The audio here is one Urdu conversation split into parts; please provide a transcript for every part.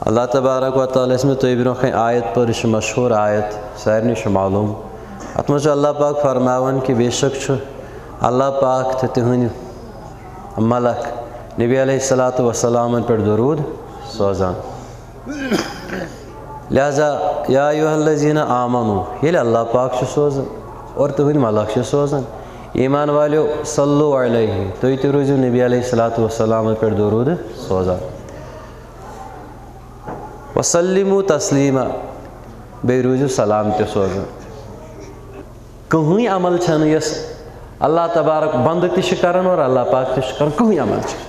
اللہ تبارک و تعالیٰ اس میں تو برونٛہہ کَنۍ آیت پر یہ مشہور آیت سارنٕے چھُ معلوم اتھ منٛز چھُ اللہ پاک فرماوان کہ بے شک چھُ اللہ پاک تہٕ تِہنٛدۍ ملک نبی علیہ الصلوۃ والسلامن پٮ۪ٹھ درود سوزان لہذا یا ایھا الذین آمنوا ییٚلہِ اللہ پاک چھُ سوزان اور تُہنٛدۍ ملک چھِ سوزان ایمان والیو صلو علیہ تُہۍ تہِ روٗزِو نبی علیہ الصلوۃ والسلامن پٮ۪ٹھ درود سوزان وسلموا تسلیما بیٚیہِ روٗزِو سلام تہِ سوزان کٕہٕنۍ عمل چھنہٕ یۄس اللہ تبارک بنٛدٕ تہِ چھِ کران اور اللہ پاک تہِ چھُ کران کٕہٕنۍ عمل چھُ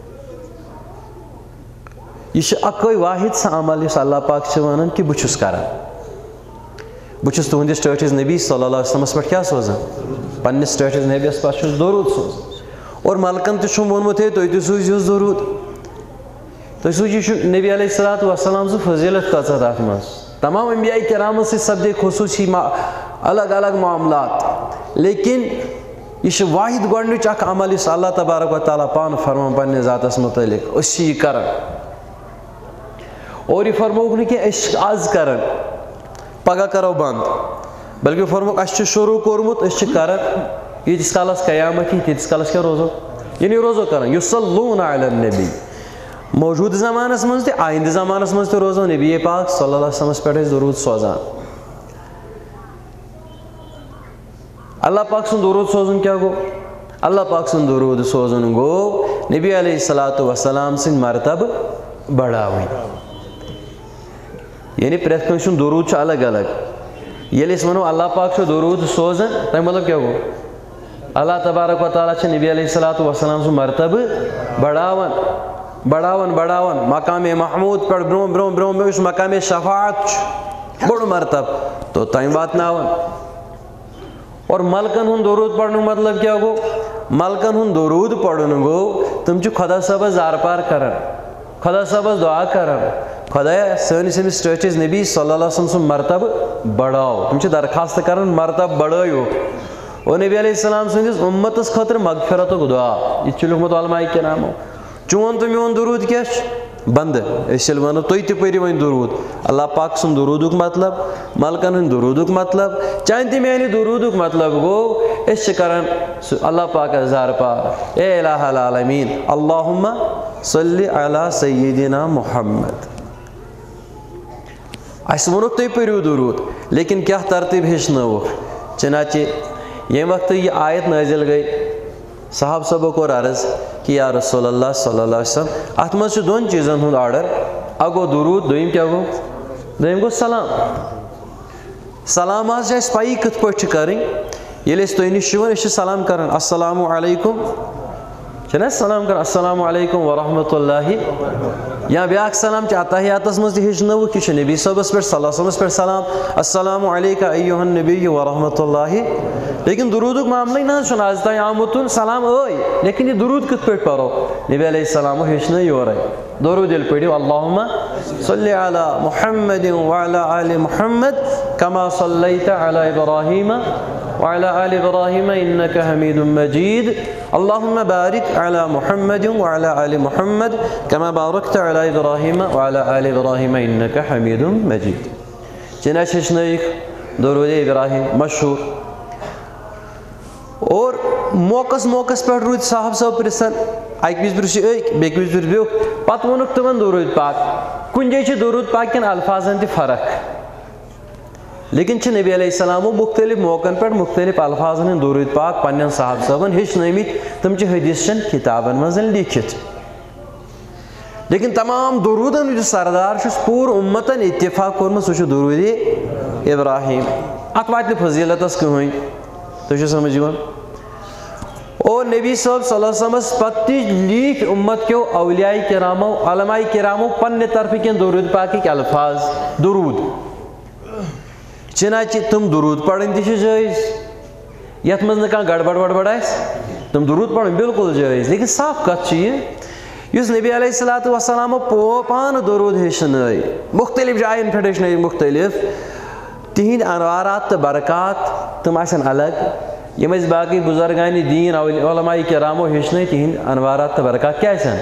یہ چھُ اکوے واحد سُہ عمل یُس اللہ پاک چھُ ونان کہ بہٕ چھُس کران بہٕ چھُس تُہنٛدِس ٹٲٹھِس نبی صلی اللہ علیہ وسلمس پٮ۪ٹھ کیٛاہ سوزان پننِس ٹٲٹھِس نبیَس پٮ۪ٹھ چھُس درود سوزان اور ملکن تہِ چھُم ووٚنمُت ہے تُہۍ تہِ سوٗزِو درود تُہۍ سوٗزِو یہِ چھُ نبی علیہ الصلوۃ والسلام سٕنٛز فضیٖلت کۭژاہ تتھ منٛز تمام انبیاء کرامن سۭتۍ سپدے خصوٗصی الگ الگ معاملات لیکن یہ چھُ واحد گۄڈنِچ اکھ عمل یُس اللہ تبارک و تعالیٰ پانہٕ فرمان پننِس ذاتس متعلق أسۍ چھِ یہِ کران اور یہ فرمووُکھ نہٕ کینٛہہ أسۍ چھِ آز کران پگہہ کرو بنٛد بلکہ فرمووُکھ اَسہِ چھُ شروٗع کوٚرمُت أسۍ چھِ کران ییٖتِس کالس قیامت یی تیٖتِس کالس کیٛاہ روزو یعنی روزو کران یُصلوٗنَ علی النبی موجوٗدٕ زمانس منٛز تہِ آیندٕ زمانس منٛز تہِ روزو نبی پاک صلی اللہ علیہ وسلمس پٮ۪ٹھ أسۍ درود سوزان اللہ پاک سُنٛد درود سوزُن کیٛاہ گوٚو اللہ پاک سُنٛد درود سوزُن گوٚو نبی علیہ الصلوۃ والسلام سٕنٛدۍ مرتبہٕ بڑاوٕنۍ یعنی پرٛٮ۪تھ کٲنٛسہِ ہُنٛد درود چھُ الگ الگ ییٚلہِ أسۍ ونو اللہ پاک چھُ درود سوزان تمیُک مطلب کیٛاہ گوٚو اللہ تبارک و تعالیٰ چھِ نبی علیہ الصلوۃ والسلام سُنٛد مرتبہٕ بڑاوان مقامِ محموٗد پٮ۪ٹھ برونٛہہ برونٛہہ برونٛہہ یُس مقامِ شفاعت چھُ بوٚڑ مرتبہٕ توٚتام واتناوان اور ملکن ہُنٛد درود پرنُک مطلب کیٛاہ گوٚو ملکن ہُنٛد درود پرُن گوٚو تِم چھِ خۄدا صٲبس زارپار کران خۄدا صٲبس دعا کران خۄدایا سٲنِس أمِس ٹٲٹھِس نبی صلی اللہ علیہ وسلم سُنٛد مرتبہٕ بڑاو تِم چھِ درخواست کران مرتبہٕ بڑٲیِو اور نبی علیہ السلام سٕنٛدِس اُمتس خٲطرٕ مغفرتُک دعا یہِ تہِ چھُ لیوٗکھمُت علماء کرامو چون تہٕ میون درود کیٛاہ چھُ بنٛدٕ أسۍ ییٚلہِ وَنو تُہۍ تہِ پٔرِو وۄنۍ درود اللہ پاک سُنٛد درودُک مطلب ملکن ہٕنٛدِ درودُک مطلب چانہِ تہِ میانہِ درودُک مطلب گوٚو أسۍ چھِ کران سُہ اللہ پاکس زارپار اے الہ العالمیٖن اللہُمہ صلی علی سیدنا محمد اَسہِ ووٚنُکھ تُہۍ پٔرِو درود لیکن کیٛاہ ترتیٖب ہیٚچھنٲوُکھ چنانچہ ییٚمہِ وقتہٕ یہِ آیت نٲزِل گٔے صحابہ صٲبو کوٚر عرض کہ یا رسول اللہ صلی اللہ علیہ وسلم اتھ منٛز چھُ دۄن چیٖزن ہُنٛد آرڈر اکھ گوٚو درود دوٚیِم کیٛاہ گوٚو دوٚیِم گوٚو سلام سلام حظ چھِ اَسہِ پَیی کِتھ پٲٹھۍ چھِ کَرٕنۍ ییٚلہِ أسۍ تۄہہِ نِش چھِ یِوان أسۍ چھِ سلام کران السلام علیکم چھِنہ أسۍ سلام کران السلام علیکم ورحمتہ اللہ یا بیٛاکھ سلام چھِ اتحیاتس منٛز تہِ ہیٚچھنٲوُکھ یہِ چھُ نبی صٲبس پٮ۪ٹھ صلی اللہ علیہ وسلمس پٮ۪ٹھ سلام السلام علیکہ ایُہا النبی ورحمتہ اللہ لیکن درودُک معاملٕے نہ حظ چھُنہٕ آز تام آمُت سلام لیکن یہِ درود کِتھ پٲٹھۍ پرو نبی علیہ السلامو ہیٚچھنٲے یورے درود ییٚلہِ پٔرِو اللہُمہ صلی علی محمد وعلی آلِ محمد کما صلیت علی ابراہیٖمہ وعلی آلِ ابراہیٖمہ انکہ حمیٖدٌ مجیٖد اللہُمہ بارک علی محمد وعلی آلِ محمد کما بارکت علی ابراہیٖمہ وعلی آلِ ابراہیٖمہ انکہ حمیٖدٌ مجیٖد چنہٕ اَسہِ ہیٚچھنٲیِکھ درود ابراہیم مشہوٗر اور موقعس پٮ۪ٹھ روٗدۍ صاحب صٲب پرژھان اکہِ وِزِ پرژھِ أکۍ بیٚکہِ وِزِ پرژھِ بیٛاکھ پتہٕ ووٚنُکھ تِمن درود پاک کُنہِ جایہِ چھِ درود پاک کٮ۪ن الفاظن تہِ فرق لیکن چھِ نبی علیہ السلامو مختلف موقعن پٮ۪ٹھ مختلف الفاظن ہٕنٛدۍ درود پاک پننٮ۪ن صاحب صٲبن ہیٚچھنٲومٕتۍ تِم چھِ حدیث چٮ۪ن کِتابن منٛز لیٖکھِتھ لیکن تمام درودن یُس سردار چھُ پوٗرٕ اُمتن اتفاق کوٚرمُت سُہ چھُ درود ابراہیم اتھ واتہِ نہٕ فضیٖلتس کٕہٕنۍ تُہۍ چھِو سمجھ یِوان اور نبی صٲب صلی اللہ علیہ وسلمس پتہٕ تہِ لیٖکھۍ اُمت کیو اولیاء کرامو علماء کرامو پننہِ طرفہٕ کٮ۪ن درود پاکٕکۍ الفاظ درود چنانچہ تِم درود پرٕنۍ تہِ چھِ جٲیز یتھ منٛز نہٕ کانٛہہ گڑبڑ وڑبڑ آسہِ تِم درود پرٕنۍ بالکل جٲیز لیکن صاف کتھ چھِ یہِ یُس نبی علیہ الصلوۃ والسلامو پانہٕ درود ہیٚچھنٲے مختلف جاین پٮ۪ٹھ ہیٚچھنٲے مختلف تِہنٛدۍ انوارات تہٕ برکات تِم آسن الگ یِم أسۍ باقٕے بُزرگانہِ دیٖن علماء کرامو ہیٚچھنٲے تِہنٛدۍ انوارات تہٕ برکات کیٛاہ آسن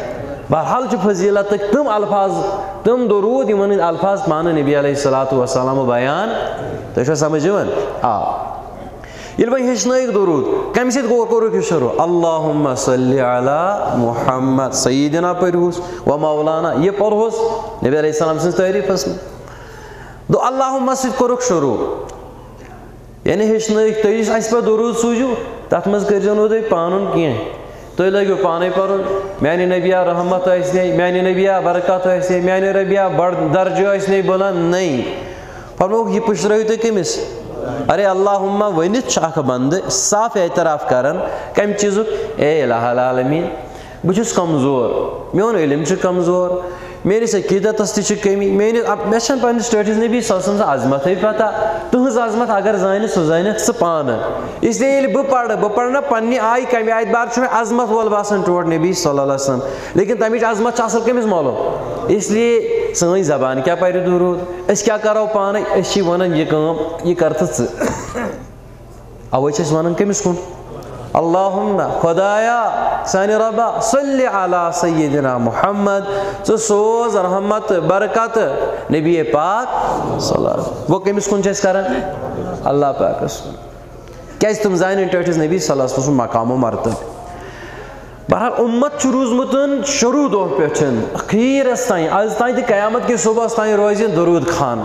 بہرحال فضیلت تم الفاظ تم درود یمن الفاظ پانہ نبی علیہ الصلوۃ والسلام بیان تہ سمجھ آ یل وۄنۍ ہیٚچھنٲیِکھ درود کمہِ سۭتۍ کوٚرُکھ یہِ شروع اللہُمہ صلی علی محمد سیدنا پٔرہوس و مولانا یہ پوٚرہوس نبی علیہ السلام سٕنٛز تعریٖفس منٛز دو اللہُمہ سۭتۍ کوٚرُکھ شروع یعنی ہیٚچھنٲیِکھ تُہۍ یُس اَسہِ پتہٕ درود سوٗزِو تتھ منٛز کٔرۍزیو نہٕ تُہۍ پانُن کینٛہہ تُہۍ لٲگِو پانے پرُن میانہِ نبیہ رحمت ٲسنے میانہِ نبیہ برکت ٲسنے میانہِ ربیہ بڑ درجہ ٲسنے بلند نہیں فرمووُکھ یہِ پُشرٲیِو تُہۍ کٔمِس ارے اللہُمہ ؤنِتھ چھُ اکھ بندٕ صاف اعتراف کران کمہِ چیٖزُک اے الہ العالمیٖن بہٕ چھُس کمزور میون علم چھُ کمزور میٲنِس عقیٖدتس تہِ چھِ کمی مےٚ چھنہٕ پننِس ٹٲٹھِس نبی صلی اللہ علیہ وسلم سٕنٛز عظمتھٕے پتہ تُہنٛز عظمت اگر زانہِ سُہ زانکھ ژٕ پانہٕ اسلیے ییٚلہِ بہٕ پرٕ نا پننہِ آیہِ کمہِ آیہِ بار چھُ مےٚ عظمت وول باسان ٹوٹھ نبی صلی اللہ علیہ وسلم لیکن تمِچ عظمت چھِ اصل کٔمِس معلوم اسلیے سٲنۍ زبان کیٛاہ پرِ درود أسۍ کیٛاہ کرو پانے أسۍ چھِ ونان یہِ کٲم یہِ کر تہٕ ژٕ اوے چھِ أسۍ ونان کٔمِس کُن اللہُمہ خۄدایا سانہِ رۄبا صلی علی سیدنا محمد ژٕ سوز رحمت برکت نبی پاک صلی اللہ علیہ وسلم گوٚو کٔمِس کُن چھِ أسۍ کران اللہ پاکس کُن کیازِ تِم زانن ٹٲٹھِس نبی صلی اللہ علیہ وسلم سُنٛد مقام و مرتبہٕ بہرحال اُمت چھُ روٗزمُت شروٗع دۄہ پٮ۪ٹھ أخیٖرس تام آز تام تہِ قیامت کِس صُبحس تام روزِ درود خان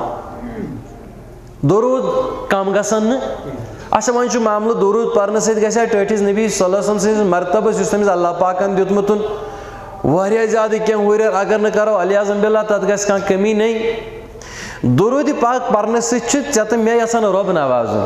درود کم گژھن نہٕ اچھا وۄنۍ چھُ معاملہٕ درود پرنہٕ سۭتۍ گژھِ ہا ٹٲٹھِس نبی صلی اللہ علیہ وسلم سٕنٛدِس مرتبس یُس تٔمِس اللہ پاکن دیُتمُت واریاہ زیادٕ کینٛہہ ہُریر اگر نہٕ کرو الیاذم باللہ تتھ گژھِ کانٛہہ کمی نہیں درود پاک پرنہٕ سۭتۍ چھُ ژےٚ تہٕ مےٚ یژھان رۄب نوازُن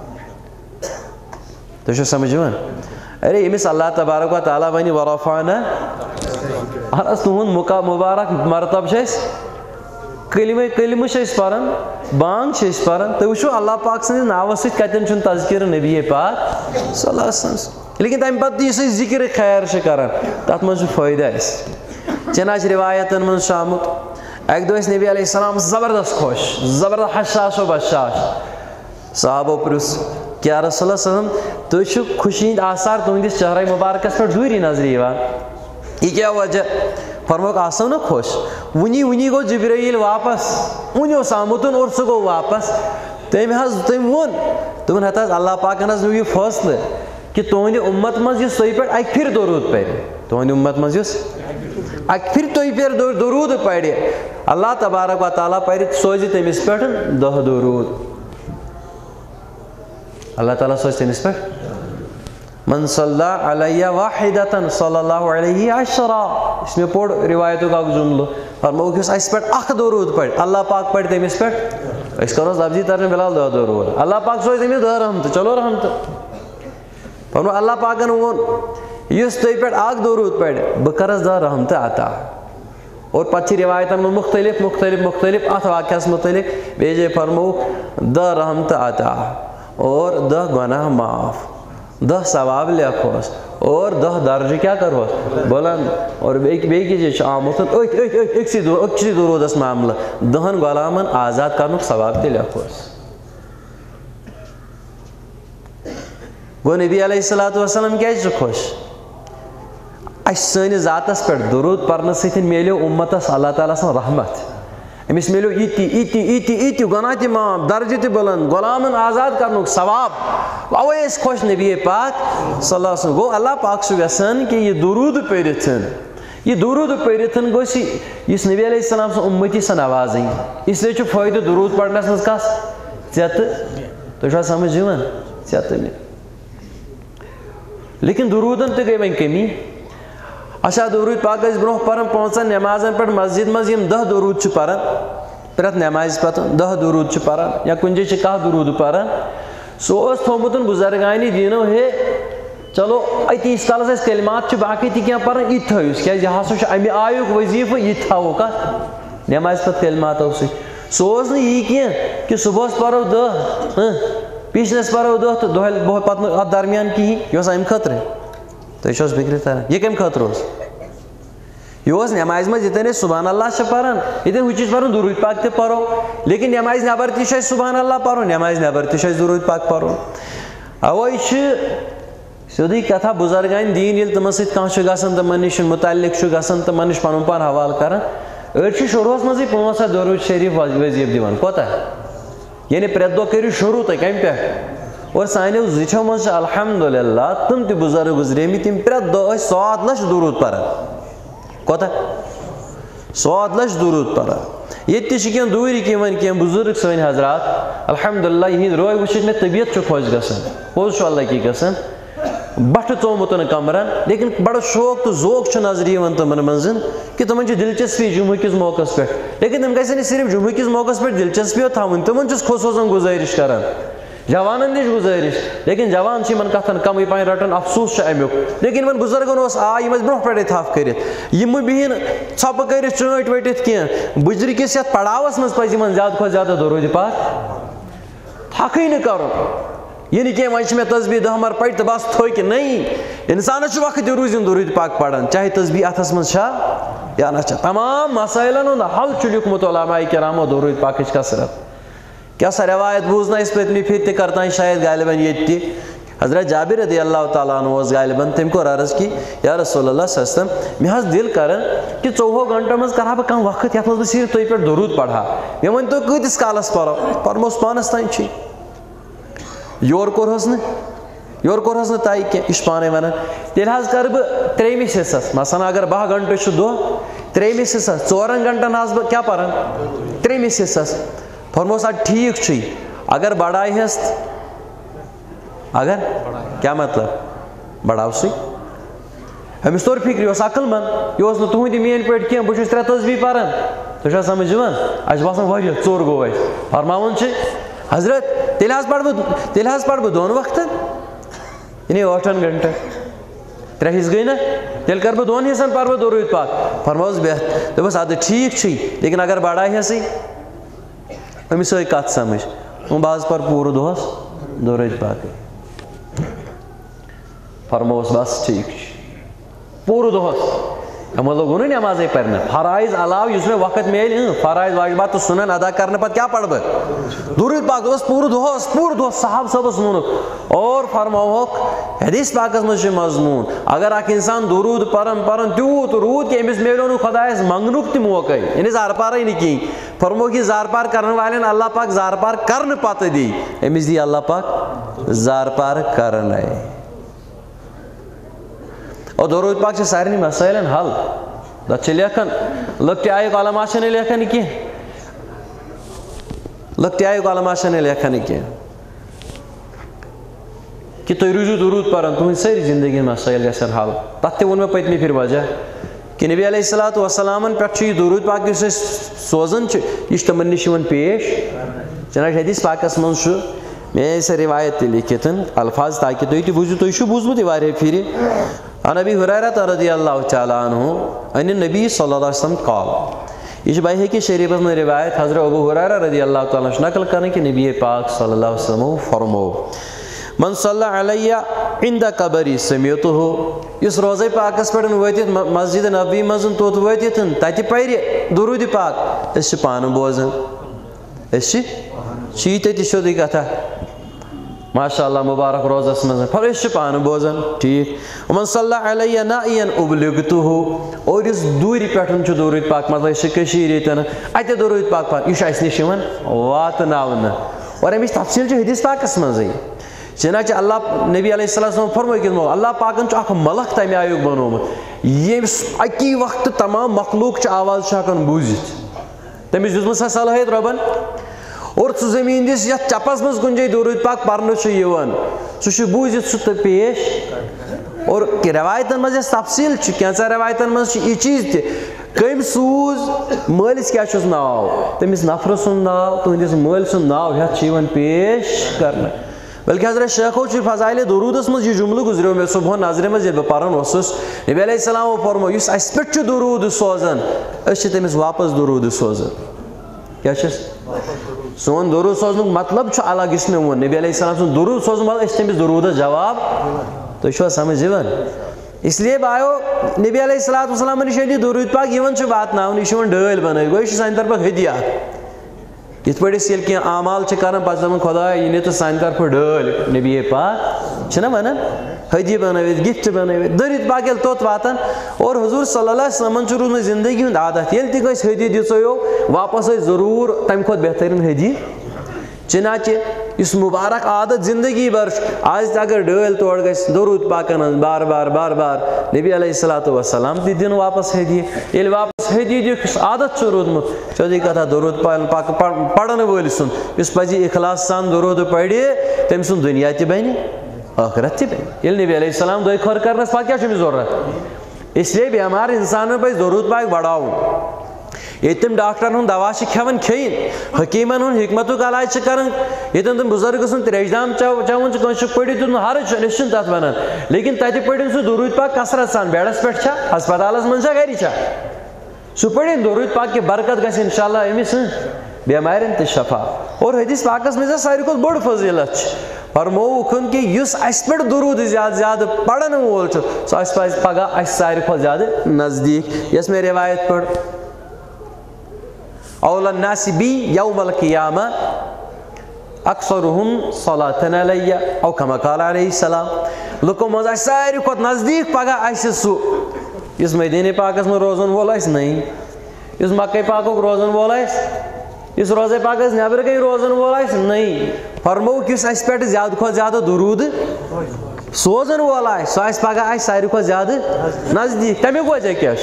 تُہۍ چھِو سمجھ یِوان ارے ییٚمِس اللہ تبارک و تعالیٰ ونہِ ورفعنا اہن حظ تُہُنٛد مُبارک مرتبہٕ چھُ اَسہِ کلمہٕ چھِ أسۍ پران بانگ چھِ أسۍ پران تُہۍ وٕچھِو اللہ پاک سٕنٛدِس ناوس سۭتۍ کتٮ۪ن چھُنہٕ تذکیٖرٕ نبی پاک صلی اللہ علیہ وسلم لیکن تمہِ پتہٕ تہِ یُس أسۍ ذکرِ خیر چھِ کران تتھ منٛز چھُ فٲیدٕ اَسہِ چناچ روایتن منٛز چھُ آمُت اکہِ دۄہ ٲسۍ نبی علیہ السلام زبردست خۄش زبردست حشاش و بشاش صحابو پرُژھ کیٛاہ رسول اللہ صلی اللہ علیہ وسلم تُہۍ چھِو خوشی ہٕنٛدۍ آثار تُہنٛدِس چہرے مُبارکس پٮ۪ٹھ دوٗری نظرِ یِوان یہِ کیٛاہ وجہ فرمووُکھ آسو نا خۄش وُنی گوٚو جبرایٖل واپس وُنہِ اوس آمُت اور سُہ گوٚو واپس تٔمۍ ووٚن دوٚپُن ہتا حظ اللہ پاکن حظ نیوٗ یہِ فٲصلہٕ کہِ تُہنٛدِ اُمت منٛز یُس تۄہہِ پٮ۪ٹھ اکہِ پھِرِ درود پرِ تُہنٛدِ اُمت منٛز یُس اکہِ پھِرِ تۄہہِ پٮ۪ٹھ درود پرِ اللہ تبارک و تعالیٰ پرِ سوزِ تٔمِس پٮ۪ٹھ 10 درود اللہ تعالیٰ سوزِ تٔمِس پٮ۪ٹھ من صلی علیہ واحدتن صلی اللہ علیہ عشرہ یُس مےٚ پوٚر رِوایتُک اکھ جُملہٕ فرمووُکھ یُس اَسہِ پٮ۪ٹھ اکھ درود پرِ اللہ پاک پرِ تٔمِس پٮ۪ٹھ أسۍ کرہوس لفظی ترجمہٕ فِلحال 10 درود اللہ پاک سوزِ تٔمِس 10 رحمتہٕ چلو رحمتہٕ فرموو اللہ پاکن ووٚن یُس تۄہہِ پٮ۪ٹھ اکھ درود پرِ بہٕ کرس 10 رحمتہٕ عطا اور پتہٕ چھِ رِوایتن منٛز مختلف اتھ واقعس مُتعلق بیٚیہِ جایہِ فرمووُکھ 10 رحمتہٕ عطا اور 10 گۄناہ معاف 10 ثواب لیکھوس اور 10 درجہٕ کیٛاہ کرہوس بلند اور بیٚیہِ کِس جایہِ چھُ آمُت أکسٕے درودس معاملہٕ 10 غۄلامن آزاد کرنُک ثواب تہِ لیکھوس گوٚو نبی علیہ الصلوۃ والسلام کیٛازِ چھُ خۄش اَسہِ سٲنِس ذاتس پٮ۪ٹھ درود پرنہٕ سۭتۍ میلیو اُمتس اللہ تعالیٰ سٕنٛز رحمت أمِس میلیو یِتہِ گۄناہ تہِ معاف درجہٕ تہِ بلند غۄلامن آزاد کرنُک ثواب اوے ٲسۍ خۄش نبی پاک صلی اللہ علیہ وسلم گوٚو اللہ پاک چھُ یژھان کہِ یہِ درود پٔرِتھ گوٚژھ یُس نبی علیہ السلام سُنٛد اُمتی سۄ نوازٕنۍ اسلیے چھُ فٲیدٕ درود پرنس منٛز کس ژےٚ تہٕ تُہۍ چھُوا سمجھ یِوان ژےٚ تہٕ مےٚ لیکن درودن تہِ گٔے وۄنۍ کمی اچھا درود پاک ٲسۍ برونٛہہ پران 5 نٮ۪مازن پٮ۪ٹھ مسجد منٛز یِم 10 درود چھِ پران پرٛٮ۪تھ نٮ۪مازِ پتہٕ 10 درود چھِ پران یا کُنہِ جایہِ چھِ 10 درود پران سُہ اوس تھوٚمُت بُزرگانہِ دیٖنو ہے چلو أتی ییٖتِس کالس اَسہِ کلمات چھِ باقٕے تہِ کینٛہہ پران یہِ تہِ تھٲیوُس کیٛازِ یہِ ہسا چھُ امہِ آیُک وظیٖفہٕ یہِ تہِ تھاووکھ اتھ نٮ۪مازِ پتہٕ کلماتو سۭتۍ سُہ اوس نہٕ یی کینٛہہ کہِ صُبحس پرو 10 پیٖشنس پرو 10 تہٕ دۄہلہِ پتہٕ نہٕ اتھ درمیان کِہینۍ یہِ اوس امہِ خٲطرٕ تۄہہِ چھو حظ فِکرِ تران یہِ کمہِ خٲطرٕ اوس یہِ اوس نٮ۪مازِ منٛز ییٚتٮ۪ن أسۍ سُبحان اللہ چھِ پران ییٚتٮ۪ن ہُہ چھِ پران درود پاک تہِ پرو لیکن نٮ۪مازِ نٮ۪بر تہِ چھُ اَسہِ سُبحان اللہ پرُن نٮ۪مازِ نٮ۪بر تہِ چھُ اَسہِ درود پاک پرُن اوے چھِ سیودی کتھا بزرگان دین یل تمن ست کانٛہہ چھُ گژھان تمن نش متعلق چھُ گژھان تمن نش پنُن پان حوالہٕ کران أڑۍ چھِ شروٗعس منٛزٕے 5 درود شریف وظیٖفہٕ دِوان کوتاہ یعنی پرٛٮ۪تھ دۄہ کٔرِو شروٗع تُہۍ کمہِ پٮ۪ٹھ اور سانیو زِٹھیو منٛز چھِ الحمدُاللہ تِم تہِ بُزرگ گُزریمٕتۍ یِم پرٛٮ۪تھ دۄہ ٲسۍ 100 لَچھ درود پران کوتاہ 100 لَچھ درود پران ییٚتہِ تہِ چھِ کینٛہہ دوٗرِکۍ یِوان کینٛہہ بُزرگ سٲنۍ حضرات الحمدُاللہ یِہِنٛدۍ روے وٕچھِتھ مےٚ طبیعت چھُ خۄش گژھان پوٚز چھُ اللہ کی گژھان بٹھٕ ژومُت کمرن لیکن بڑٕ شوق تہٕ ذوق چھُ نظرِ یِوان تِمن منٛز کہِ تِمن چھِ دلچسپی جمعہ کِس موقعس پٮ۪ٹھ لیکن تِم گژھن نہٕ صرف جمعہ کِس موقعس پٮ۪ٹھ دلچسپی یوت تھاوٕنۍ تِمن چھُس خصوٗصن گُزٲرِش کران جوانن نِش گُزٲرِش لیکن جوان چھِ یِمن کتھن کمٕے پہن رٹان افسوٗس چھُ امیُک لیکن یِمن بُزرگن اوس یِم ٲسۍ برونٛہہ پٮ۪ٹھے تھپھ کٔرِتھ یِم بِہِن ژھۄپہٕ کٔرِتھ چٲنٛٹۍ ؤٹِتھ کینٛہہ بُجرِ کِس یتھ پڑاوس منٛز پزِ یِمن زیادٕ کھۄتہٕ زیادٕ درود پاک تھکھٕے نہٕ کرُن یہ نہیں کہ وۄنۍ مےٚ تسبیح 10 مر پڑِ تہٕ بس تھوٚکہِ نہیں انسانس چھُ وقت روٗزِن درود پاک پران چاہے تسبیح اتھس منٛز چھا یا نہ چھا تمام مسٲیلن ہُنٛد حل چھُ لیوٗکھمُت علماء کرامو درود پاکٕچ کثرت کیٛاہ سا روایت بوٗز نہ أسۍ پٔتمہِ پھِرِ تہِ کرتان شاید غالباً ییٚتہِ تہِ حضرت جابر رضی اللہ تعالیٰ عنہ اوس غالباً تٔمۍ کوٚر عرض کہِ یا رسول اللہ صلی اللہ علیہ وسلم مےٚ حظ دِل کران کہِ 24 گنٹن منٛز کرٕ ہا بہٕ کانٛہہ وقت یتھ منٛز بہٕ صرف تۄہہِ پٮ۪ٹھ درود پرٕ ہا مےٚ ؤنۍ تو کۭتِس کالس پرو پرموس پانس تانۍ چھُے یورٕ کوٚرہوس نہٕ تۄہہِ کینٛہہ یہِ چھُ پانے ونان تیٚلہِ حظ کرٕ بہٕ 3مِس حِصس مثلاً اگر 10 گنٹہٕ چھُ دۄہ 3مِس حِصس 4 گنٹن حظ بہٕ کیٛاہ پران 3مِس حِصس فرموس ادٕ ٹھیٖک چھُے اگر بڑایہس اگر کیٛاہ مطلب بڑاوسٕے أمِس توٚر فِکرِ یہِ اوس عقل منٛد یہِ اوس نہٕ تُہنٛدِ میٲنۍ پٲٹھۍ کینٛہہ بہٕ چھُس 3 تسبیح پران تُہۍ چھُوا سمجھ یِوان اَسہِ چھُ باسان واریاہ ژوٚر گوٚو اَسہِ فرماوان چھِ حضرت تیٚلہِ حظ پرٕ بہٕ 2 وقتن یعنی 8 گنٹن 3 حِصہٕ گٔے نہ تیٚلہِ کرٕ بہٕ 2 حِصن پرٕ بہٕ درود پاک فرمووُس بہتر دوٚپُس ادٕ ٹھیٖک چھُے لیکن اگر بڑایہسٕے أمِس آے کتھ سمجھ بہٕ حظ پرٕ پوٗرٕ دۄہس درود پاکٕے فرمووُس بس ٹھیٖک چھُ پوٗرٕ دۄہس اَمہِ لوگوٗ نہٕ نٮ۪مازے پرنہِ فرایض علاوٕ یُس مےٚ وقت میلہِ فرایض واجبات تہٕ سُنن ادا کرنہٕ پتہٕ کیٛاہ پرٕ بہٕ درود پاک دوٚپُس پوٗرٕ دۄہس صاحب صٲبس ووٚنُکھ اور فرمووُکھ حدیث پاکس منٛز چھُ مضموٗن اگر اکھ انسان درود پران تیوٗت روٗد کہِ أمِس میلیو نہٕ خۄدایس منٛگنُک تہِ موقعے یعنی زارپارے نہٕ کِہینۍ فرمووُکھ یہِ زارپار کرن والٮ۪ن اللہ پاک زارپار کرنہٕ پتہٕ دی أمِس دی اللہ پاک زارپار کرنے اور درود پاک چھِ سارنٕے مسٲیلن حل تتھ چھِ لیکھان لٔکٹہِ آیُک علما چھِنہٕ لیکھان کینٛہہ لٔکٹہِ آیُک علما چھِنہٕ لیکھان کینٛہہ کہِ تُہۍ روٗزِو درود پران تُہنٛدۍ سٲری زندگی ہٕنٛدۍ مسٲیل گژھن حل تتھ تہِ ووٚن مےٚ پٔتمہِ پھِرِ وجہ کہِ نبی علیہ الصلوۃ والسلامن پٮ۪ٹھ چھُ یہِ درود پاک یُس أسۍ سوزان چھِ یہِ چھُ تِمن نِش یِوان پیش چنانچہ حدیث پاکس منٛز چھُ مےٚ سۄ روایت تہِ لیکھِتھ الفاظ تاکہِ تُہۍ تہِ بوٗزِو تُہۍ چھُو بوٗزمُت یہِ واریاہ پھِرِ عن ابی ہریرہ رضی اللہ تعالیٰ عنہ عن النبی صلی اللہ علیہ وسلم قال یہ چھِ بیہقی شریفس منٛز روایت حضرت ابو ہریرہ رضی اللہ تعالیٰ چھُ نقل کران کہِ نبی پاک صلی اللہ علیہ وسلمو فرموو من صلی علیہ عند قبری سمیعتہ یُس روضے پاکس پٮ۪ٹھ وٲتِتھ مسجد نبوی منٛز توٚت وٲتِتھ تتہِ پرِ درود پاک أسۍ چھِ پانہٕ بوزان أسۍ چھِ یہِ تہِ سیوٚدُے کتھا ماشاء اللہ مبارک روزس منٛز أسۍ چھِ پانہٕ بوزان ٹھیٖک ومن صلی علیہ نائین ابلغتہ اور یُس دوٗرِ پٮ۪ٹھ چھُ درود پاک مطلب أسۍ چھِ کٔشیٖرِ ییٚتٮ۪ن اَتہِ درود پاک پران یہِ چھُ اَسہِ نِش یِوان واتناونہٕ اور اَمِچ تفصیٖل چھِ حدیث پاکس منٛزٕے چنانچہ اللہ نبی علیہ السلام فرمٲیِتھ اللہ پاکن چھُ اکھ ملک تمہِ آیُک بنومُت ییٚمِس اکی وقتہٕ تمام مخلوق چہِ آواز چھُ ہٮ۪کان بوٗزِتھ تٔمِس دِژمٕژ سۄ صلٲحیت رۄبن اور سُہ زٔمیٖن دِس یتھ چپس منٛز کُنہِ جایہِ درود پاک پرنہٕ چھُ یِوان سُہ چھُ بوٗزِتھ سُہ تہٕ پیش اور رٮ۪وایتن منٛز یۄس تفصیٖل چھِ کینٛژن رٮ۪وایتن منٛز چھِ یہِ چیٖز تہِ کٔمۍ سوٗز مٲلِس کیٛاہ چھُس ناو تٔمِس نفرٕ سُنٛد ناو تُہنٛدِس مٲلۍ سُنٛد ناو ہٮ۪تھ چھُ یِوان پیش کرنہٕ بلکہ حضرت شیخو چھُ فضایلِ درودس منٛز یہِ جملہٕ گُزریو مےٚ صبحن نظرِ منٛز ییٚلہِ بہٕ پران اوسُس نبی علیہ السلامو فرمو یُس اَسہِ پٮ۪ٹھ چھُ درود سوزان أسۍ چھِ تٔمِس واپس درود سوزان کیٛاہ چھِس سون درود سوزنُک مطلب چھُ الگ یُس مےٚ ووٚن نبی علیہ السلام سُنٛد درود سوزُن مطلب أسۍ چھِ تٔمِس درودس جواب تُہۍ چھُوا سمجھ یِوان اس لیے بایو نبی علیہ الصلوۃ والسلامن نِش ییٚلہِ یہِ درود پاک یِوان چھُ واتناونہٕ یہِ چھُ یِوان ڈٲلۍ بنٲوِتھ گوٚو یہِ چھُ سانہِ طرفہٕ ہدیہ یت پٲٹھۍ أسۍ ییٚلہِ کینٛہہ اعمال چھِ کران پتہٕ چھِ دپان خۄدایا یہِ نہِ تہٕ سانہِ طرفہٕ ڈٲلۍ نبی پاک چھِنہ ونان ہدی بنٲوِتھ گفٹ بنٲوِتھ دٔرِتھ پاک ییٚلہِ توٚت واتان اور حضوٗر صلی اللہ علیہ وسلمن چھُ روٗدمُت زندگی ہُنٛد عادت ییٚلہِ تہِ کٲنٛسہِ ہدی دِژیو واپس ٲسۍ ضروٗر تمہِ کھۄتہٕ بہتریٖن ہدی چنانچہ یُس مُبارک عادت زندگی بھر چھُ آز تہِ اگر ڈٲلۍ تورٕ گژھِ درود پاکن ہٕنٛز بار بار بار بار نبی علیہ الصلوۃ والسلام تہِ دِنۍ واپس ہدی ییٚلہِ واپس ہدی دِکھ یُس عادت چھُ روٗدمُت سیوٚدُے کتھا درود پاک پرن وٲلۍ سُنٛد یُس پزِ اخلاص سان درود پرِ تٔمۍ سُنٛد دُنیا تہِ بنہِ ٲخرت تہِ بنہِ ییٚلہِ نبی علیہ السلام دۄیہِ خٲر کرنس پتہٕ کیاہ چھُ أمِس ضروٗرت اس لیے بٮ۪مار انسانن پزِ درود پاک بڑاوُن ییٚتہِ تِم ڈاکٹرن ہُنٛد دوا چھِ کھٮ۪وان کھیٚیِنۍ حکیٖمن ہُنٛد حکمتُک علاج چھِ کران ییٚتٮ۪ن تِم بُزرگ سُنٛد تریش دام چٮ۪وان چھِ کٲنٛسہِ چھُ پٔرِتھ دیُتمُت حرج چھُنہٕ أسۍ چھِنہٕ تتھ ونان لیکن تتہِ پٔرِن سُہ درود پاک کثرت سان بیڈس پٮ۪ٹھ چھا ہسپتالس منٛز چھا گرِ چھا سُہ پٔرِن درود پاک کہِ برکت گژھِ انشاء اللہ أمِس بٮ۪مارٮ۪ن تہِ شفا اور حدیث پاکس منٛز یۄس ساروی کھۄتہٕ بٔڑ فضیٖلت چھِ فرمووُکھ کہِ یُس اسہِ پٮ۪ٹھ درود زیادٕ زیادٕ پرن وول چھُ سُہ اسہِ پزِ پگہہ اسہِ ساروی کھۄتہٕ زیادٕ نزدیٖک یۄس مےٚ رِوایت پٔر اول الناس بی یوم القیامہ اکثرہم صلاۃ علیہ او کما قال علیہ السلام لُکو منٛز آسہِ ساروی کھۄتہٕ نزدیٖک پگہہ آسہِ سُہ یُس مدیٖنہ پاکس منٛز روزن وول آسہِ نٔے یُس مکے پاکُک روزن وول آسہِ یُس روزے پاکس نٮ۪برٕ کَنۍ روزن وول آسہِ نٔے فرمووُکھ یُس اسہِ پٮ۪ٹھ زیادٕ کھۄتہٕ زیادٕ درود سوزن وول آسہِ سُہ آسہِ پگہہ آسہِ ساروی کھۄتہٕ زیادٕ نزدیٖک تمیُک وجہ کیاہ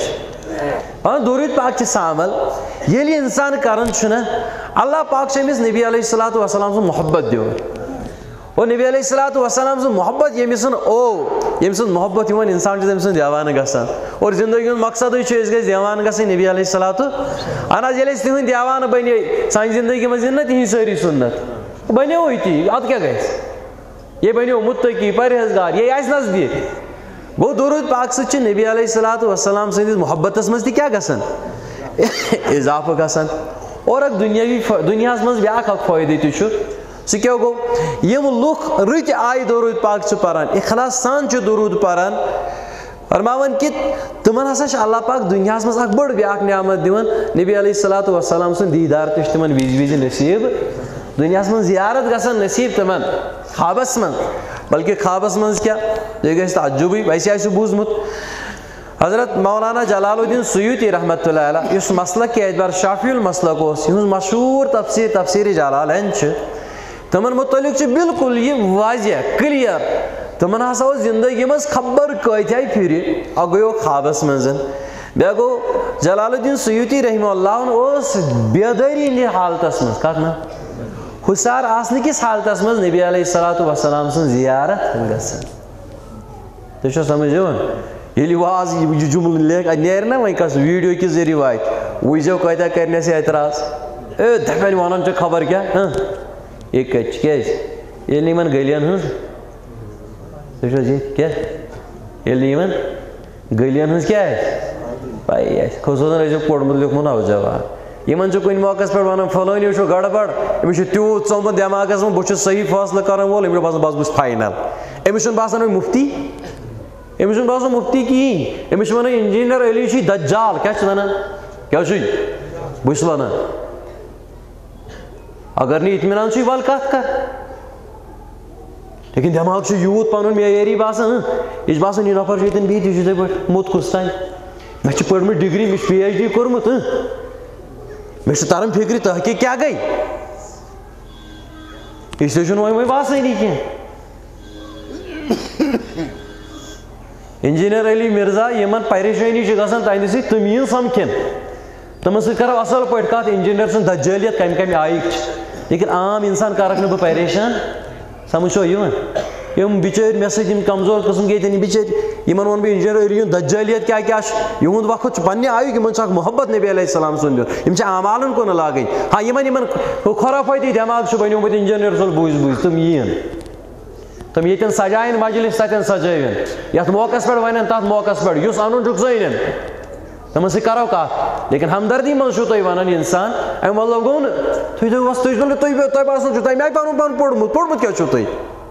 چھُ درود پاک چھِ سامل ییٚلہِ انسان کران چھُنہ اللہ پاک چھُ أمِس نبی علیہ الصلوۃ والسلام سُنٛد محبت دِوان اور نبی علیہ الصلوۃ والسلام سُنٛد محبت ییٚمہِ سُنٛد ییٚمہِ سُنٛد محبت یِوان انسان چھُ تٔمۍ سُنٛد دیوانہٕ گژھان اور زندگی ہُنٛد مقصدٕے چھُ أسۍ گژھِ دیوانہٕ گژھٕنۍ نبی علیہ الصلوۃ اہن حظ ییٚلہِ أسۍ تِہنٛدۍ دیوانہٕ بنے سانہِ زندگی منٛز یِن نہ تِہنٛدۍ سٲری سُنت بنیوٕے تی ادٕ کیاہ گژھِ یے بنیو مُتقی پرہیزگار یے آسہِ نزدیٖک گوٚو درود پاک سۭتۍ چھِ نبی علیہ الصلوۃ والسلام سٕنٛدِس محبتس منٛز تہِ کیاہ گژھان اضافہٕ گژھان اور اکھ دُنیاہس منٛز بیاکھ اکھ فٲیدٕ تہِ چھُ سُہ کیاہ گوٚو یِم لُکھ رٕتۍ آیہِ درود پاک چھِ پران اخلاص سان چھِ درود پران فرماوان کہِ تِمن ہسا چھِ اللہ پاک دُنیاہس منٛز اکھ بٔڑ بیاکھ نعمت دِوان نبی علیہ الصلوۃ والسلام سُنٛد دیٖدار تہِ چھُ تِمن وِزِ وِزِ نصیٖب دُنیاہس منٛز زیارت گژھان نصیٖب تِمن خوابس منٛز بلکہِ خوابس منٛز کیاہ یہِ گژھِ تعجُبٕے ویسے آسہِ بوٗزمُت حضرت مولانا جلال الدین سیوٗطی رحمتہ اللہ علیہ یُس مسلک کے اعتبار شافی المسلک اوس یِہُنٛد مشہوٗر تفسیٖر جلالین چھِ تِمن مُتعلق چھُ بالکُل یہِ واضح کٕلیر تِمن ہسا اوس زندگی منٛز خبر کۭتیاہ پھِرِ اکھ گٔیو خوابس منٛز بیٚیہِ گوٚو جلال الدین سیوٗطی رحمہ اللہُن اوس بیدٲری ہِنٛدِ حالتس منٛز کتھ نہ ہُشار آسنہٕ کِس حالتس منٛز نبی علیہ الصلوۃ والسلام سٕنٛز زیارت گژھان تُہۍ چھُو سمجھ یِوان ییٚلہِ واز یہِ جملہٕ لیکھ اَتہِ نیرِ نہ وۄنۍ کٲنٛسہِ ویٖڈیو کہِ ذٔریعہٕ واتہِ وٕچھزیو کۭتیاہ کرنس اعتراض دپن ونان چھِ خبر کیاہ یہِ کتہِ چھِ کیازِ ییٚلہِ نہٕ یِمن گٔلین ہٕنٛز تُہۍ چھِو حظ ییٚتہِ کیاہ ییٚلہِ نہٕ یِمن گٔلین ہٕنٛز کیاہ آسہِ پَیی آسہِ خصوٗصن ٲسۍزیو پوٚرمُت لیوٗکھمُت نوجوان یِمن چھُ کُنہِ موقعس پٮ۪ٹھ ونان فلٲنی چھُ گڑبڑ أمِس چھُ تیوٗت ژوٚمُت دٮ۪ماغس منٛز بہٕ چھُس صحیح فٲصلہٕ کرن وول أمِس چھُ باسان بس بہٕ چھُس فاینل أمِس چھُنہٕ باسان وۄنۍ مُفتی أمِس چھُنہٕ باسان مُفتی کِہیٖنۍ أمِس چھِ ونان انجیٖنر علی چھُے دجال کیاہ چھِ ونان کیاہ چھُے بہٕ چھُس ونان اگر نہٕ اطمینان چھُے ول کتھ کر لیکن دٮ۪ماغ چھُ یوٗت پنُن معیٲری باسان یہِ چھُ باسان یہِ نفر چھُ ییٚتٮ۪ن بِہِتھ یہِ چھُ یِتھٕے پٲٹھۍ موٚت کُس تانۍ مےٚ چھِ پٔرمٕژ ڈگری مےٚ چھُ PhD کوٚرمُت مےٚ چھُ تران فِکرِ تحقیٖق کیاہ گٔے اسلیے چھُنہٕ وۄنۍ باسٲنی کینٛہہ انجیٖنر علی مرزا یِمن پریشٲنی چھِ گژھان تہنٛدِ سۭتۍ تِم یِن سمکھن تِمن سۭتۍ کرو اصل پٲٹھۍ کتھ انجیٖنر سٕنٛز دجٲلیت کمہِ کمہِ آیِکۍ چھِ لیکن عام انسان کرکھ نہٕ بہٕ پریشان سمجھ چھو یِوان یِم بِچٲرۍ مےٚ سۭتۍ یِم کمزور قٕسمٕکۍ ییٚتٮ۪ن یِم بِچٲرۍ یِمن ووٚن بہٕ انجیٖنر علی ہُنٛد دجٲلیت کیاہ کیاہ چھُ یِہُنٛد وقت چھُ پننہِ آیُک یِمن چھُ اکھ محبت نبی علیہ السلام سُنٛد دیُن یِم چھِ اعمالن کُن لاگٕنۍ ہاں یِمن خۄرافٲتی دٮ۪ماغ چھُ بنیومُت انجیٖنر صٲب بوٗزۍ تِم یِیِن تِم ییٚتٮ۪ن سجاین مجلس تتٮ۪ن سجٲوِن یتھ موقعس پٮ۪ٹھ ونن تتھ موقعس پٮ۪ٹھ یُس انُن چھُکھ سُہ أنِن تِمن سۭتۍ کرو کتھ لیکن ہمدردی منٛز چھُو تُہۍ ونان انسان اَمہِ مطلب گوٚو نہٕ تُہۍ دٔپِو تۄہہِ باسان چھُو تۄہہِ آسہِ پنُن پوٚرمُت کیاہ چھُو تُہۍ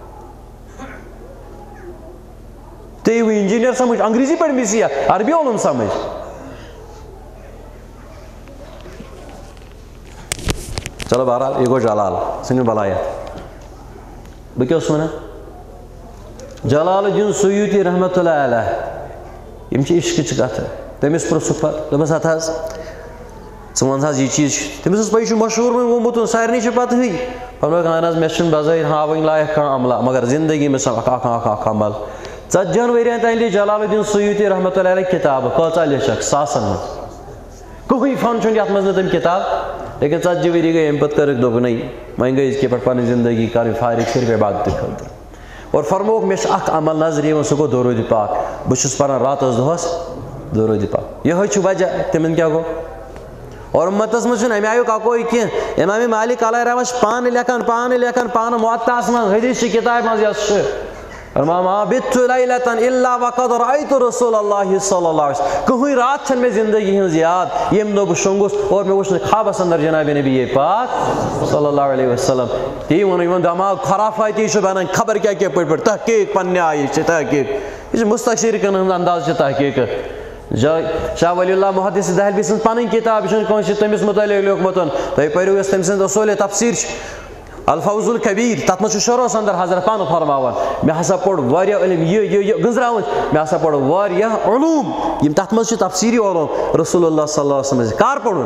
تُہۍ یِیِو انجیٖنر سمجھ انگریٖزی پٔرمٕژ یا عربی اولُم سمجھ چلو بہرحال یہ گو جلال سن بلایت بہ کیا ونان جلال الدین سیوطی رحمۃ اللہ علیہ یم عشقچ کتھ تمس پرژھُکھ پتہٕ دوٚپمس ہتھ حظ ژٕ وَن حظ یہ چیٖز تٔمِس ٲس پَے یہِ چھُ مشہوٗر وۄنۍ گوٚمُت سارنٕے چھِ پتہٕ ہٕے فرمووُکھ اہن حظ مےٚ چھُنہٕ بظٲہر ہاوٕنۍ لایق کانٛہہ عملہ مگر زندگی منٛز اکھ عمل 40 ؤرین تام لیٚچھ جلال الدین سیوطی رحمۃ اللہ علیہ کِتابہٕ کۭژاہ لیٚچھکھ ساسن منٛز کٕہٕنۍ فن چھُنہٕ یتھ منٛز نہٕ تٔمۍ کِتاب لیکن 40 ؤری گٔے اَمہِ پتہٕ کٔرٕکھ دوٚپُن وۄنۍ گٔے أزکہِ پٮ۪ٹھ پنٕنۍ زندگی کَرٕنۍ فارغ صرف عبادتہٕ خٲطرٕ اور فرمووُکھ مےٚ چھُ اکھ عمل نظرِ یِوان سُہ گوٚو درود پاک بہٕ چھُس پران راتس دۄہس درود پاک یِہوٚے چھُ وجہ تِمن کیٛاہ گوٚو اور اُمتس منٛز چھُنہٕ اَمہِ آیُک اکوے کینٛہہ امام مالک علیہ رحمہ چھِ پانہٕ لیکھان پانہٕ موطاہس منٛز حدیث چہِ کِتابہِ منٛز یۄس چھِ ما بِتُّ لیلۃ الا وقد رأیت رسول اللہ صلی اللہ علیہ وسلم کٕہٕنۍ رات چھنہٕ مےٚ زندگی ہٕنٛز یاد ییٚمہِ دۄہ بہٕ شۄنٛگُس اور مےٚ وٕچھ نہٕ خوابس اندر جناب نبی پاک صلی اللہ علیہ وسلم تی ووٚن یِمن دٮ۪ماغ خرافاتی چھُ بنان خبر کیٛاہ کیٛاہ پٲٹھۍ تحقیٖق پننہِ آیہِ چھِ تحقیٖق یہِ چھِ مستشرقن ہُنٛد انداز چھِ تحقیٖق شاہ ولی اللہ محدث دہلوی سٕنٛز پنٕنۍ کِتاب یہِ چھُنہٕ کٲنٛسہِ تٔمِس مُتعلق لیوٗکھمُت تُہۍ پٔرِو یۄس تٔمۍ سٕنٛز اصوٗلِ تفسیٖر چھِ الفوز الکبیر تتھ منٛز چھُ شروعس اندر حضرت پانہٕ فرماوان مےٚ ہسا پوٚر واریاہ علم یہِ گٔنٛزراوُن مےٚ ہسا پوٚر واریاہ علوٗم یِم تتھ منٛز چھِ تفسیٖری علوٗم رسول اللہ صلی اللہ علیہ وسلم کر پوٚرُن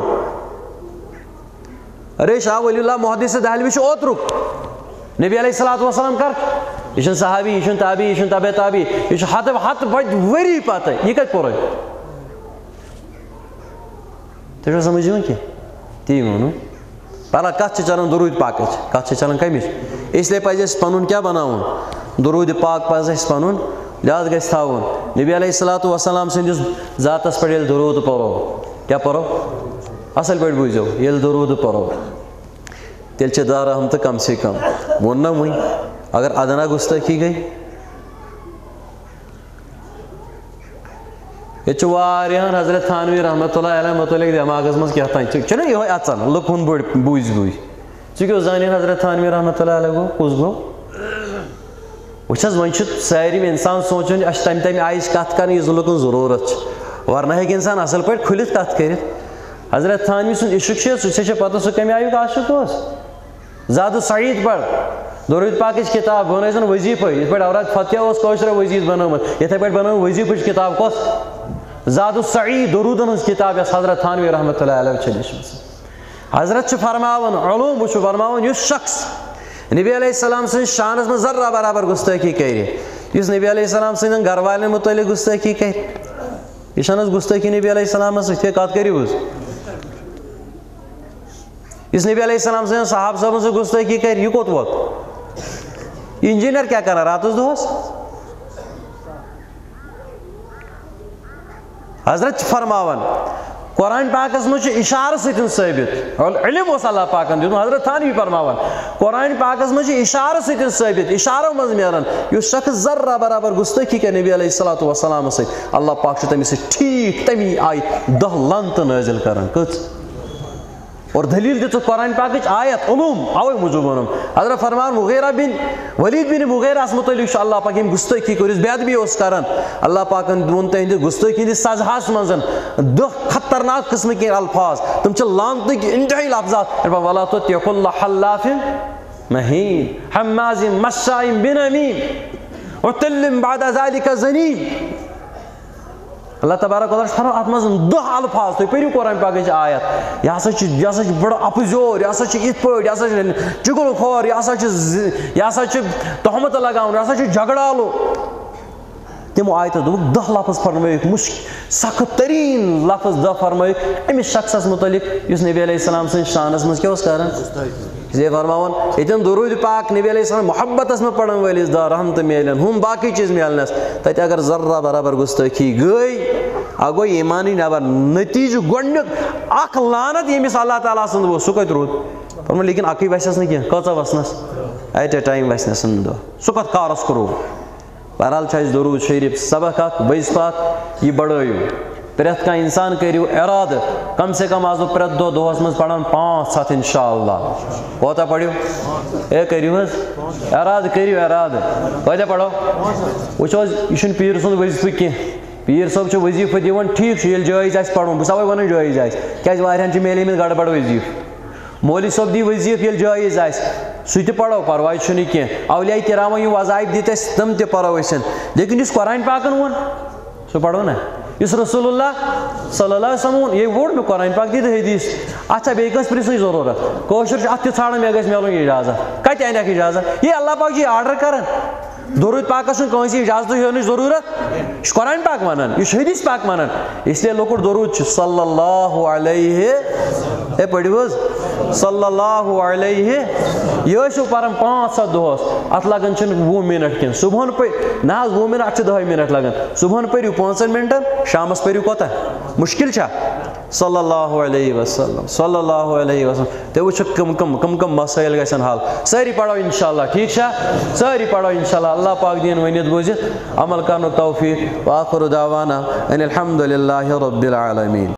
ارے شاہ ولی اللہ محدث دہلوی چھُ اوترُک نبی علیہ الصلوٰۃ والسلام کر یہِ چھُنہٕ صحابی یہِ چھُنہٕ تابعی یہِ چھُنہٕ تبع تابعی یہِ چھُ ہتہٕ بٔدۍ ؤری پتہٕ یہِ کتہِ پوٚرُے تۄہہِ چھُوا سمجھ یِوان کینٛہہ تی ووٚنوٕ بہرحال کتھ چھِ چلان درود پاکٕچ کتھ چھِ چلان کمِچ اسلیے پزِ اَسہِ پنُن کیٛاہ بناوُن درود پاک پزِ اَسہِ پنُن یاد گژھِ تھاوُن نبی علیہ الصلوٰۃ والسلام سٕنٛدِس ذاتس پٮ۪ٹھ ییٚلہِ درود پرو کیٛاہ پرو اصل پٲٹھۍ بوٗزِو ییٚلہِ درود پرو تیٚلہِ چھِ 10 رحمتہٕ کم سے کم ووٚن نا وۄنۍ اگر ادنا گُستٲخی گٔے ییٚتہِ چھُ واریاہن حضرت تھانوی رحمتہ اللہ علیہ متعلق دٮ۪ماغس منٛز کیٛاہ تام چھُنہ یِہوے اژان لُکہٕ بٔڑۍ بوٗزۍ ژٕ کیٛاہ زانن حضرت تھانوی رحمتہ اللہ علیہ گوٚو کُس گوٚو وٕچھ حظ وۄنۍ چھُ سارنٕے انسان سونٛچُن اَسہِ چھِ تمہِ آیِچ کتھ کرٕنۍ یُس لُکن ضروٗرت چھِ ورنہ ہیٚکہِ انسان اصل پٲٹھۍ کھُلِتھ کتھ کٔرِتھ حضرت تھانوی سُنٛد عشق چھُ ژےٚ چھےٚ پتہ سُہ کمہِ آیُک عاشق اوس زادٕ سعید پڑ درود پاکٕچ کِتاب بہٕ وَنَے زن وظیٖفے یِتھ پٲٹھۍ اوراد فتح اوس کٲشرو وظیٖفہٕ بنٲومٕژ یِتھے پٲٹھۍ بنٲو وظیٖفٕچ کِتاب کۄس زادٕ سعید درودن ہٕنٛز کِتاب یۄس حضرت تھانوی رحمتہ اللہ علیہ چھِ لیٖچھمٕژ حضرت چھُ فرماوان علوٗم بہٕ چھُس فرماوان یُس شخص نبی علیہ السلام سٕنٛدِس شانس منٛز ذرہ برابر گُستٲخی کرِ یُس نبی علیہ السلام سٕنٛدٮ۪ن گرٕ والٮ۪ن مُتعلق گُستٲخی کرِ یہِ چھَنہٕ حظ گُستٲخی نبی علیہ السلامس سۭتۍ ہے کتھ کٔرِو حظ یُس نبی علیہ السلام سٕنٛدٮ۪ن صحابہٕ صٲبن سۭتۍ گُستٲخی کرِ یہِ کوٚت ووت انجیٖنر کیٛاہ کران راتس دۄہس حضرت چھِ فرماوان قرآن پاکس منٛز چھُ اِشارٕ سۭتۍ ثٲبت علم اوس اللہ پاکن دیُتمُت حضرت تھانوی فرماوان قرآن پاکس منٛز چھُ اِشارٕ سۭتۍ ثٲبت اِشارو منٛز نیران یُس شخص ذرہ برابر گُستٲخی کرِ نبی علیہ الصلوٰۃ والسلامس سۭتۍ اللہ پاک چھُ تٔمِس سۭتۍ ٹھیٖک تمی آیہِ 10 لعنتہٕ نٲزِل کران کٔژ اور دلیٖل دِژٕکھ قرآن پاکٕچ آیت علوٗم اوے موٗجوٗب ووٚنُم حضرت فرمان مغیرہ بن ولید بن مغیرہس مُتعلق چھُ اللہ پاک ییٚمۍ گُستٲخی کوٚر یُس بے ادبی اوس کران اللہ پاکن ووٚن تہنٛدِ گُستٲخی ہٕنٛدِس سزاہس منٛز 10 خطرناک قٕسمٕکۍ الفاظ تِم چھِ لعنتٕکۍ انتہٲیی لفظات ولا تطع كل حلاف مہین حماز مشاء بنمیم عتل بعد ذلك زنیم اللہ تبارک و تعالیٰ چھُ فرماوان اتھ منٛز 10 الفاظ تُہۍ پٔرِو قرآن پاکٕچ آیت یہِ ہسا چھُ بڑٕ اپزیور یہِ ہسا چھُ یِتھ پٲٹھۍ یہِ ہسا چھُ چُگل خور یہِ ہسا چھُ تہمت لگاوُن یہِ ہسا چھُ جگڑالو تِمو آیتو دوٚپُکھ 10 لفظ فرمٲیِکھ سخت تریٖن لفظ 10 فرمٲیِکھ أمِس شخصس مُتعلق یُس نبی علیہ السلام سٕنٛدِس شانس منٛز کیٛاہ اوس کران یہ فرماوان ییٚتٮ۪ن درود پاک نبی علیہ السلام محبتس منٛز پرن وٲلِس 10 رحمتہٕ میلن ہُم باقٕے چیٖز میلنس تتہِ اگر ذرہ برابر گُستٲخی گٔے اکھ گوٚو ایمانٕے نٮ۪بر نتیٖجہٕ گۄڈنیُک اکھ لعنت ییٚمِس اللہ تعالیٰ سُنٛد اوس سُہ کتہِ روٗد فرمووُن لیکن اکٕے وسٮ۪س نہٕ کینٛہہ کۭژاہ وسنس ایٹ اے ٹایم وسنس 2 سُہ کتھ کارس کوٚروٕ بہرحال چھُ اَسہِ درود شریٖف سبق اکھ وظیٖفہٕ اکھ یہِ بڑٲیِو پرٛٮ۪تھ کانٛہہ انسان کٔرِو ارادٕ کم سے کم آسہٕ بہٕ پرٛٮ۪تھ دۄہ دۄہس منٛز پران 5 ہتھ انشاء اللہ کوتاہ پٔرِو ہے کٔرِو حظ ارادٕ کٔرِو ارادٕ کۭتیاہ پرو وٕچھو حظ یہِ چھُنہٕ پیٖر سُنٛد وظیٖفہٕ کینٛہہ پیٖر صٲب چھُ وظیٖفہٕ دِوان ٹھیٖک چھُ ییٚلہِ جٲیز آسہِ پرُن بہٕ چھُس اوے ونان جٲیز آسہِ کیٛازِ واریاہن چھِ میلیمٕتۍ گڑبڑ وظیٖفہٕ مولوی صٲب دی وظیف ییٚلہِ جٲیز آسہِ سُہ تہِ پرو پرواے چھُنہٕ کینٛہہ اولیاء کرامو یِم وظایف دِتۍ اَسہِ تِم تہِ پرو أسۍ لیکن یُس قرآن پاکن ووٚن سُہ پرو نا یُس رسول اللہ صلی اللہ علیہ وسلم ووٚن یے ووٚن مےٚ قرآن پاک دِتہٕ حدیث اَتھ چھا بیٚیہِ کٲنٛسہِ پرٕژھنٕچ ضروٗرت کٲشُر چھُ اَتھ تہِ ژھانڈان مےٚ گژھِ میلُن اِجازت کتہِ اَنٮ۪کھ اِجازت یے اللہ پاک چھُ آرڈر کران درود پاکس چھُنہٕ کٲنٛسہِ اِجازتٕچ ہیٚونٕچ ضروٗرت یہِ چھُ قرآن پاک ونان یہِ چھُ حدیث پاک ونان اس لیے لۄکُٹ درود چھُ صلی اللہ علیہ ہے پٔرِو حظ صلی اللہ علیہ یہ ٲسِو پران 500 دۄہس اتھ لگان چھِنہٕ 20 منٹ کینٛہہ صبحن نہ حظ 20 منٹ اتھ چھِ 10 منٹ لگان صبحن پٔرِو 5 منٹن شامس پٔرِو کوتاہ مشکل چھا صلی اللہ علیہ وسلم صلی اللہ علیہ وسلم تُہۍ وٕچھِو کم مسائل گژھن حل سٲری پرو انشاءاللہ ٹھیک چھا سٲری پرو انشاءاللہ اللہ پاک دِیِن ؤنِتھ بوٗزِتھ عمل کرنُک توفیٖق وآخر دعوانا ان الحمد للہ رب العالمین